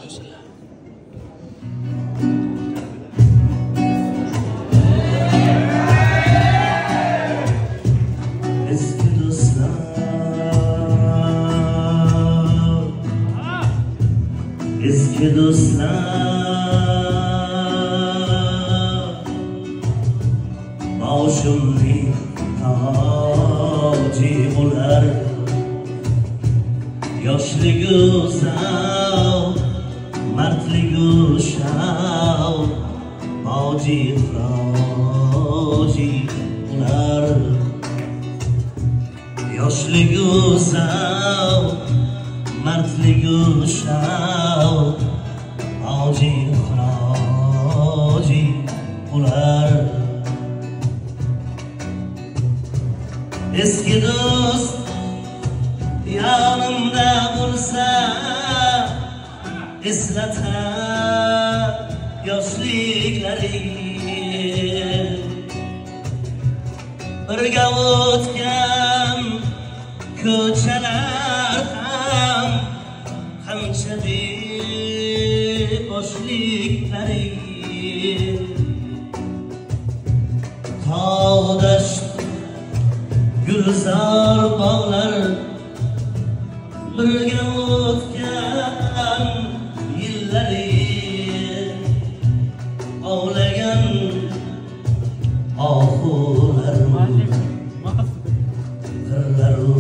eski do'stlar boshimning toji bo'lar yoshligi zavq mardligi shavq toji bo'lar yoshligi zavq mardligi shavq toji bo'lar eski do'st yanımda bo'lsa eslatar yoshliklaring birga o'tgan ko'chalar ham qancha beboshliklaring tog'-dasht gulzor bog'lar birga o'tgan yillaring ovlagan ohular qirlaru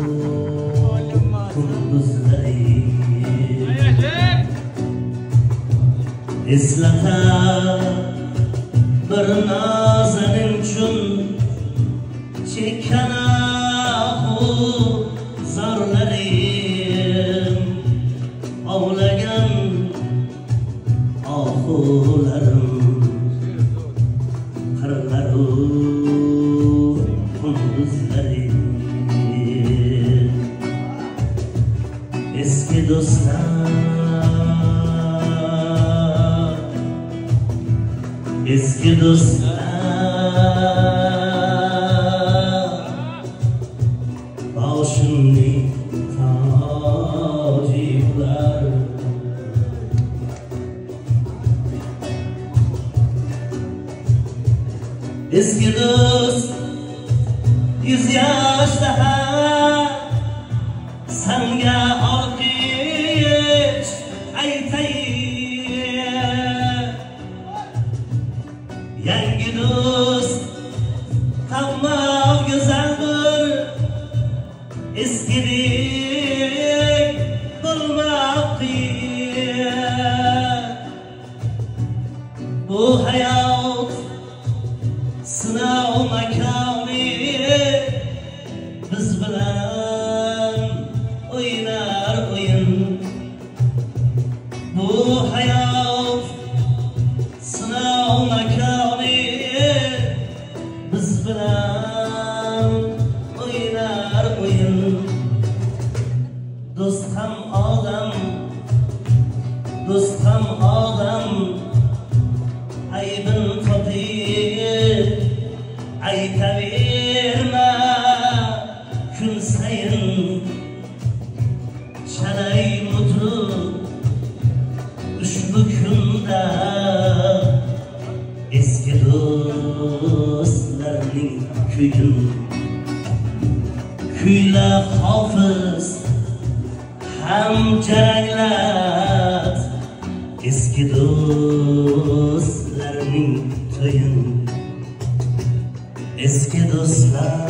kunduzlaring eslatar bir nazanin uchun chekkan zorlarim ovlagan ohularim qirlaru kunduzlarim eski do'stlar eski do'stlar boshimning toji bo'lar eski do'st 100 yoshda ham senga olqish aytayin yangi do'st hamma go'zaldir eskidek bo'lmoq qiyin bu hayot sinov makoni biz bilan o'ynar o'yin bu hayot sinov makoni biz bilan o'ynar o'yin do'st ham odam do'st ham odam aybin topib aytaverma kun sayin chalay mutlug ushbu kunda eski do'stlarning kuyin kuyla hofiz ham jaranglat eski do'stlarning to'yin eski do'stlar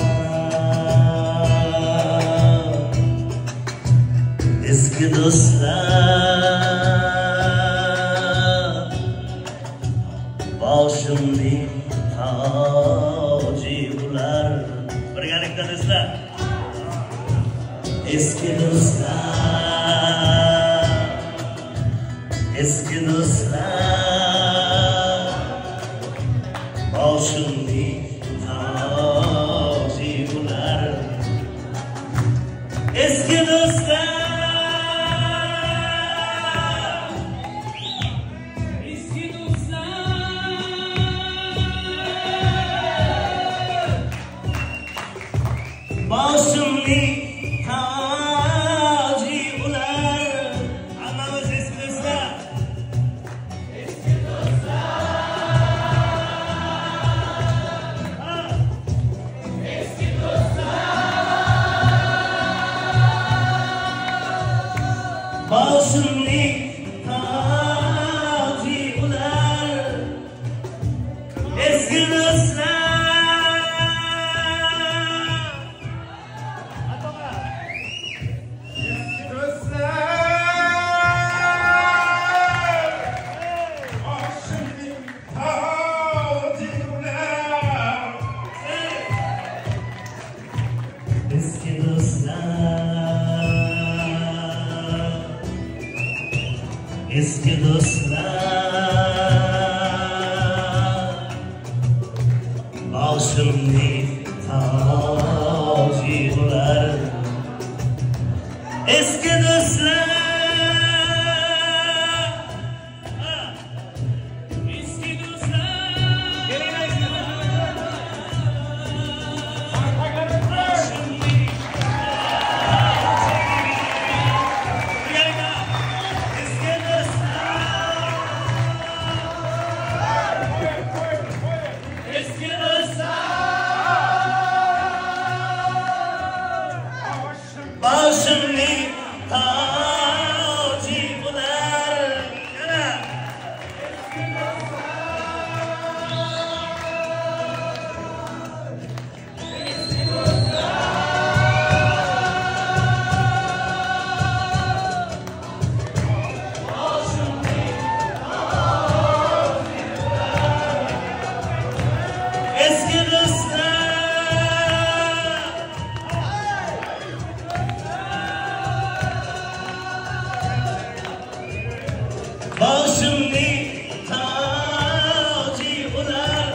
eski do'stlar boshimning toji bo'lar birgalikda do'stlar eski do'stlar eski do'stlar boshimning toji bo'lar eski do'stlar eski do'stlar boshimning toji bo'lar hammamiz eski do'stlar boshimning toji ular eski do'stlar. Eski do'stlar, boshimning toji ular. Eski do'stlar, eski boshimning toji ular. Eski boshimning toji ular.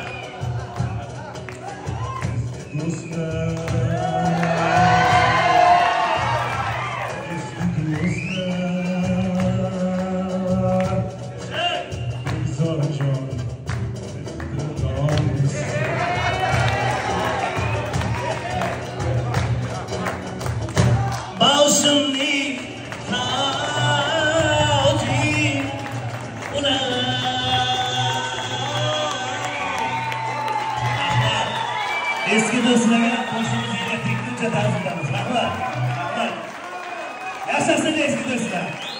Boshimning toji ular. Eski do'stlarga qo'shimizga tegguncha ta'ziyamiz. Rahmat. Yashasin eski do'stlar.